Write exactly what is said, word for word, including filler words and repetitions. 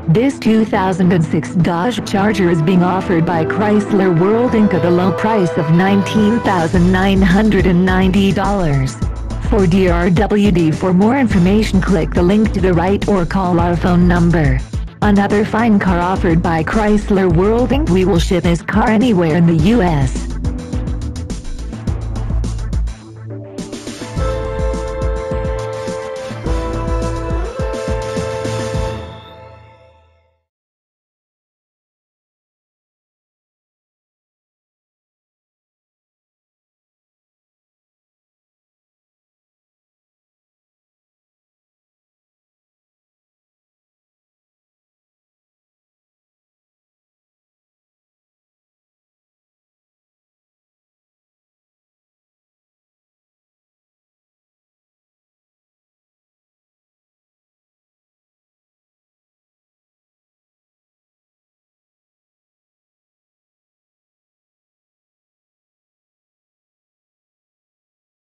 This two thousand six Dodge Charger is being offered by Chrysler World Incorporated at a low price of nineteen thousand nine hundred ninety dollars. For D R W D, for more information, click the link to the right or call our phone number. Another fine car offered by Chrysler World Incorporated. We will ship this car anywhere in the U S